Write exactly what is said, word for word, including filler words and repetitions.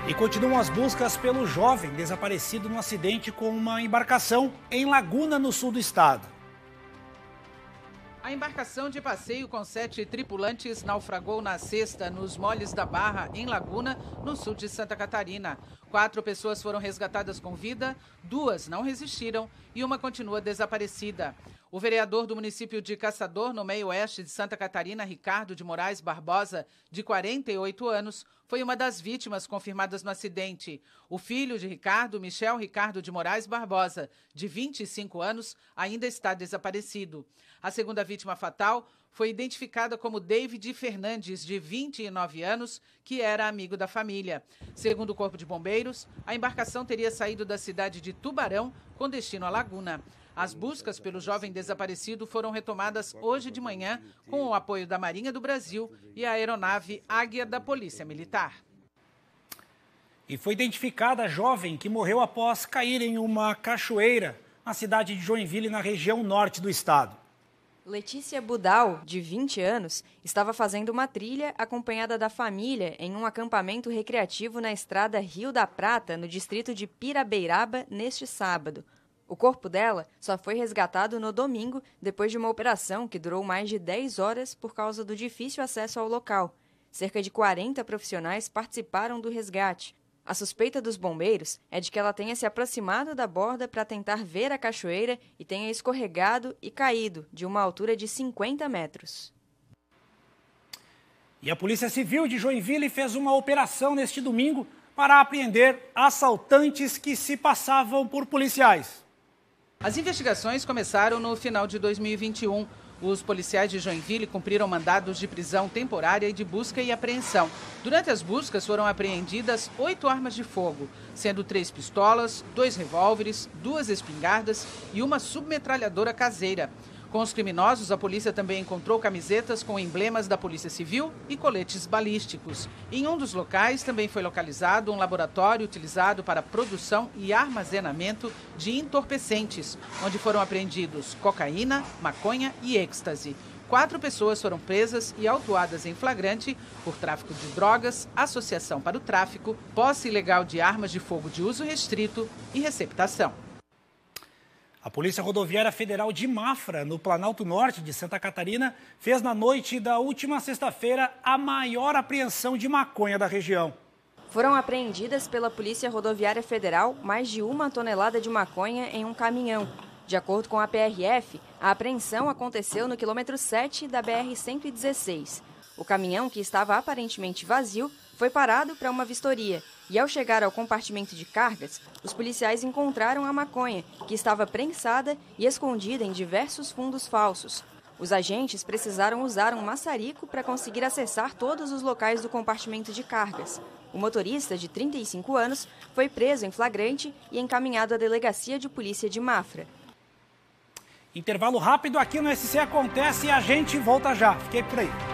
E continuam as buscas pelo jovem desaparecido num acidente com uma embarcação em Laguna, no sul do estado. A embarcação de passeio com sete tripulantes naufragou na sexta nos moles da Barra, em Laguna, no sul de Santa Catarina. Quatro pessoas foram resgatadas com vida, duas não resistiram e uma continua desaparecida. O vereador do município de Caçador, no meio oeste de Santa Catarina, Ricardo de Moraes Barbosa, de quarenta e oito anos, foi uma das vítimas confirmadas no acidente. O filho de Ricardo, Michel Ricardo de Moraes Barbosa, de vinte e cinco anos, ainda está desaparecido. A segunda vítima fatal foi identificada como David Fernandes, de vinte e nove anos, que era amigo da família. Segundo o Corpo de Bombeiros, a embarcação teria saído da cidade de Tubarão com destino à Laguna. As buscas pelo jovem desaparecido foram retomadas hoje de manhã com o apoio da Marinha do Brasil e a aeronave Águia da Polícia Militar. E foi identificada a jovem que morreu após cair em uma cachoeira na cidade de Joinville, na região norte do estado. Letícia Budal, de vinte anos, estava fazendo uma trilha acompanhada da família em um acampamento recreativo na estrada Rio da Prata, no distrito de Pirabeiraba, neste sábado. O corpo dela só foi resgatado no domingo, depois de uma operação que durou mais de dez horas por causa do difícil acesso ao local. Cerca de quarenta profissionais participaram do resgate. A suspeita dos bombeiros é de que ela tenha se aproximado da borda para tentar ver a cachoeira e tenha escorregado e caído de uma altura de cinquenta metros. E a Polícia Civil de Joinville fez uma operação neste domingo para apreender assaltantes que se passavam por policiais. As investigações começaram no final de dois mil e vinte e um. Os policiais de Joinville cumpriram mandados de prisão temporária e de busca e apreensão. Durante as buscas foram apreendidas oito armas de fogo, sendo três pistolas, dois revólveres, duas espingardas e uma submetralhadora caseira. Com os criminosos, a polícia também encontrou camisetas com emblemas da Polícia Civil e coletes balísticos. Em um dos locais também foi localizado um laboratório utilizado para a produção e armazenamento de entorpecentes, onde foram apreendidos cocaína, maconha e êxtase. Quatro pessoas foram presas e autuadas em flagrante por tráfico de drogas, associação para o tráfico, posse ilegal de armas de fogo de uso restrito e receptação. A Polícia Rodoviária Federal de Mafra, no Planalto Norte de Santa Catarina, fez na noite da última sexta-feira a maior apreensão de maconha da região. Foram apreendidas pela Polícia Rodoviária Federal mais de uma tonelada de maconha em um caminhão. De acordo com a P R F, a apreensão aconteceu no quilômetro sete da B R cento e dezesseis. O caminhão, que estava aparentemente vazio, foi parado para uma vistoria. E ao chegar ao compartimento de cargas, os policiais encontraram a maconha, que estava prensada e escondida em diversos fundos falsos. Os agentes precisaram usar um maçarico para conseguir acessar todos os locais do compartimento de cargas. O motorista, de trinta e cinco anos, foi preso em flagrante e encaminhado à Delegacia de Polícia de Mafra. Intervalo rápido aqui no S C Acontece e a gente volta já. Fiquei por aí.